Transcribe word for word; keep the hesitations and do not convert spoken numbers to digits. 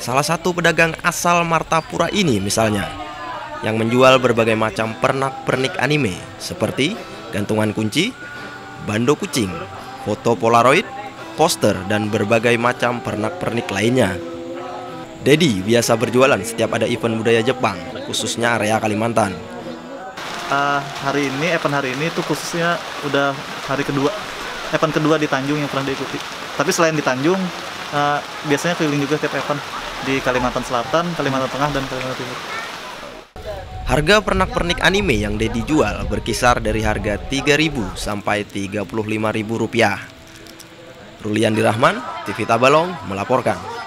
salah satu pedagang asal Martapura ini misalnya, yang menjual berbagai macam pernak-pernik anime seperti gantungan kunci, bando kucing, foto polaroid, poster, dan berbagai macam pernak-pernik lainnya. Dedi biasa berjualan setiap ada event budaya Jepang, khususnya area Kalimantan. Uh, hari ini, event hari ini tuh khususnya udah hari kedua, event kedua di Tanjung yang pernah diikuti. Tapi selain di Tanjung, uh, biasanya keliling juga tiap event di Kalimantan Selatan, Kalimantan Tengah, dan Kalimantan Timur. Harga pernak-pernik anime yang Dedi jual berkisar dari harga tiga ribu sampai tiga puluh lima ribu rupiah. Ruliandi Rahman, T V Tabalong melaporkan.